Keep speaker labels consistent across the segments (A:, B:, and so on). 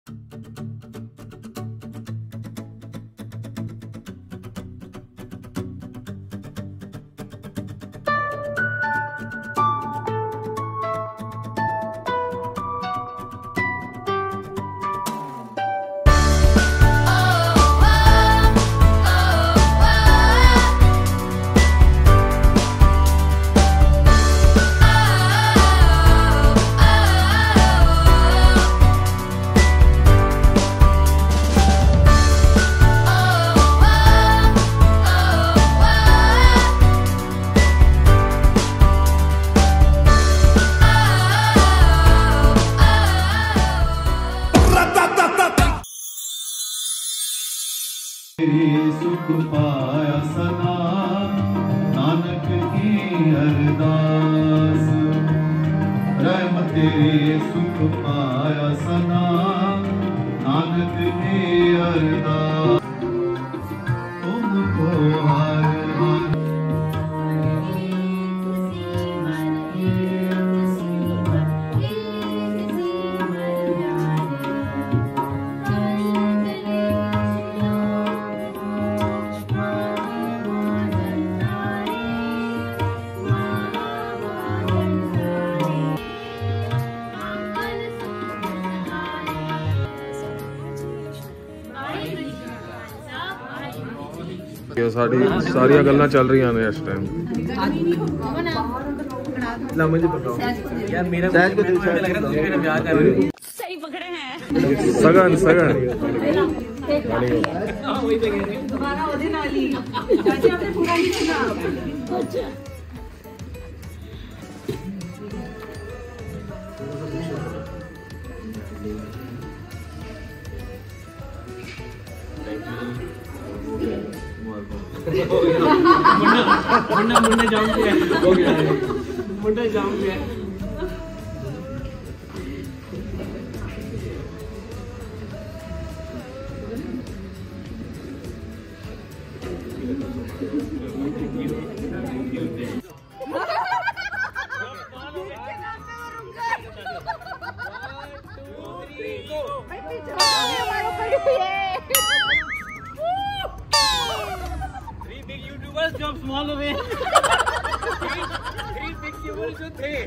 A: सुख पाया सदा नानक की अरदास, रहमत तेरे सुख पाया सदा नानक की अरदास, तुमको हर
B: सारिया गल्लां चल रही ने इस टाइम।
C: सही पकड़े हैं
B: सगन सगन
D: मुंडा जाऊंगे मुंडा जाऊंगे Job small away. Three big YouTubers should pay.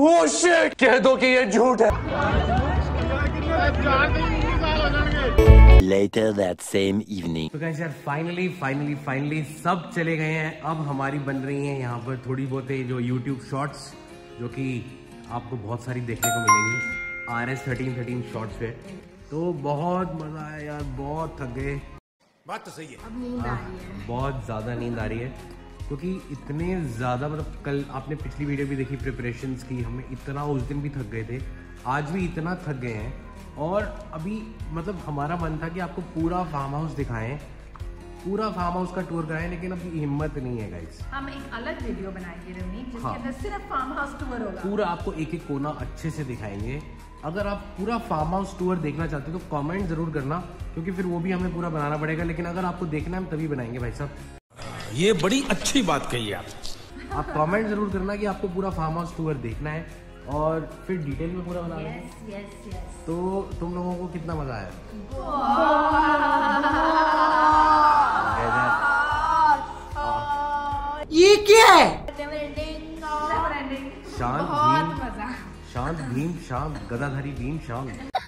C: वो शिट, कह दो कि ये झूठ है।
E: Later that same evening.
D: तो गाइस यार फाइनली सब चले गए हैं। अब हमारी बन रही है यहाँ पर थोड़ी बहुत जो YouTube शॉर्ट्स, जो कि आपको बहुत सारी देखने को मिलेंगी। RS 13 शॉर्ट्स पे। तो बहुत मजा आया यार, बहुत थक गए।
C: बात तो सही है।
F: अब नींद आ रही है,
D: बहुत ज़्यादा नींद आ रही है, क्योंकि इतने ज़्यादा मतलब कल आपने पिछली वीडियो भी देखी प्रिपरेशंस की, हमें इतना उस दिन भी थक गए थे, आज भी इतना थक गए हैं। और अभी मतलब हमारा मन था कि आपको पूरा फार्म हाउस दिखाएं, पूरा फार्म हाउस का टूर कराएं, लेकिन अभी हिम्मत नहीं है गाइस।
F: हम एक अलग वीडियो बनाएंगे रवनीत, जिसके
D: हाँ।
F: अंदर सिर्फ फार्म हाउस टूर होगा।
D: पूरा आपको एक एक कोना अच्छे से दिखाएंगे। अगर आप पूरा फार्म हाउस टूर देखना चाहते हो तो कमेंट जरूर करना, क्योंकि फिर वो भी हमें पूरा बनाना पड़ेगा। लेकिन अगर आपको देखना है हम तभी बनाएंगे भाई साहब।
C: ये बड़ी अच्छी बात कही आप।
D: आप कमेंट जरूर करना कि आपको पूरा फार्म हाउस टूर देखना है, और फिर डिटेल में पूरा बनाना है।
F: यस।
D: तो तुम लोगों को कितना मजा आया?
F: ये क्या है?
D: शांत भीम शाम, गदाधारी भीम शाम।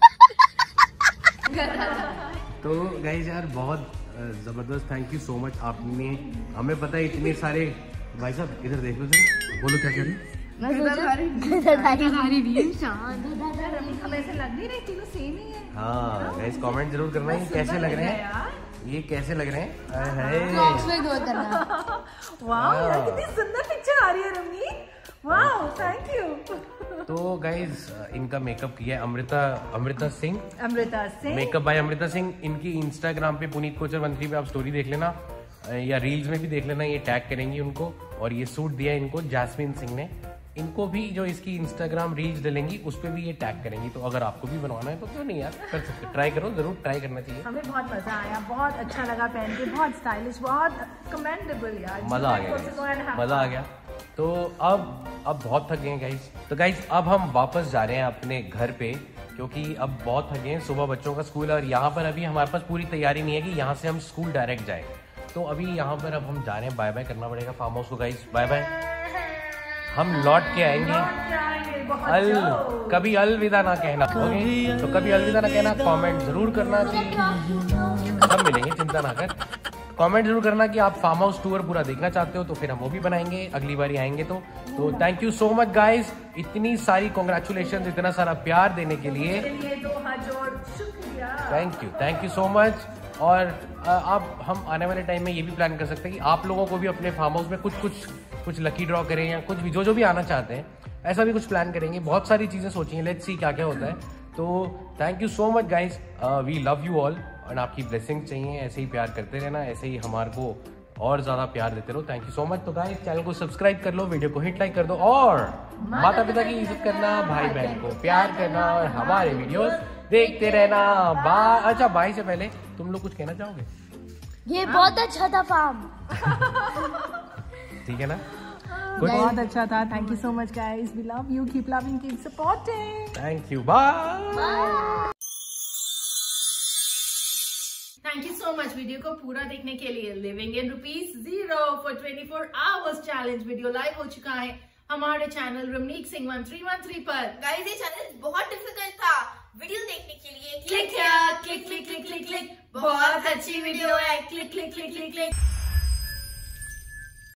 D: तो गाइस यार बहुत जबरदस्त, थैंक यू सो मच। आपने हमें पता है इतने सारे, भाई साहब इधर देख लो जरा, बोलो क्या कह रहे हैं?
F: हमें ऐसे लग नहीं रही, तीनों सेम ही है।
D: हाँ गाइस कमेंट जरूर करना ये कैसे लग रहे हैं, ये कैसे लग रहे हैं।
F: वाह यार, कितनी सुंदर पिक्चर आ रही है रवनीत। वाह, थैंक यू।
D: तो गाइस इनका मेकअप किया है अमृता सिंह। Makeup by Amrita Singh. इनकी इंस्टाग्राम पे पुनीत कोचर 13 पे आप स्टोरी देख लेना, या रील्स में भी देख लेना, ये टैग करेंगी उनको। और ये सूट दिया है इनको जैस्मिन सिंह ने। इनको भी जो इसकी इंस्टाग्राम रील्स डलेंगी उस पर भी ये टैग करेंगी। तो अगर आपको भी बनवाना है तो क्यों नहीं यार, कर सकते, ट्राई करो, जरूर ट्राई करना चाहिए।
F: हमें बहुत मजा आया, बहुत अच्छा लगा पहन के, बहुत स्टाइलिश, बहुत कमेंडेबल यार।
D: मजा आ गया, मजा आ गया। तो अब बहुत थक गए हैं गाइस। तो गाइस अब हम वापस जा रहे हैं अपने घर पे, क्योंकि अब बहुत थक गए हैं। सुबह बच्चों का स्कूल है और यहाँ पर अभी हमारे पास पूरी तैयारी नहीं है कि यहाँ से हम स्कूल डायरेक्ट जाए। तो अभी यहाँ पर अब हम जा रहे हैं, बाय बाय करना पड़ेगा फार्म हाउस को गाइस, बाय बाय। हम लौट के आएंगे। कभी अलविदा ना कहना, ओके? तो कभी अलविदा ना कहना, कमेंट जरूर करना चाहिए। हम मिलेंगे, चिंता ना कर। कमेंट जरूर करना कि आप फार्म हाउस टूर पूरा देखना चाहते हो, तो फिर हम वो भी बनाएंगे अगली बार आएंगे तो thank you so much guys, इतनी सारी कॉन्ग्रेचुलेशन, इतना सारा प्यार देने के लिए थैंक यू सो मच। और अब हम आने वाले टाइम में ये भी प्लान कर सकते हैं कि आप लोगों को भी अपने फार्म हाउस में कुछ लकी ड्रॉ करें, या कुछ भी जो भी आना चाहते हैं, ऐसा भी कुछ प्लान करेंगे। बहुत सारी चीजें सोची हैं, लेट्स सी क्या क्या होता है। तो thank you so much guys, we love you all. और आपकी ब्लेसिंग चाहिए, ऐसे ही प्यार करते रहना, ऐसे ही हमारे को और ज्यादा प्यार देते रहो। Thank you so much. तो गाइस चैनल को सब्सक्राइब कर लो, वीडियो को हिट लाइक कर दो, और माता पिता की इज्जत करना, भाई बहन को प्यार करना, और हमारे वीडियोस देखते रहना। बाय। अच्छा बाय से पहले तुम लोग कुछ कहना चाहोगे?
G: ये बहुत अच्छा था फार्म।
D: ठीक है ना?
F: बहुत अच्छा था। Thank you so much guys, we love you, keep loving, keep supporting.
D: Thank you, bye.
F: Thank you so much video को पूरा देखने के लिए। Living in ₹0 for 24 hours challenge video live हो चुका है हमारे चैनल रमनीक सिंह 1313 पर।
G: गाइस ये चैलेंज बहुत डिफिकल्ट था, वीडियो देखने के लिए
F: click click click click click click. बहुत अच्छी वीडियो है, click click click click click.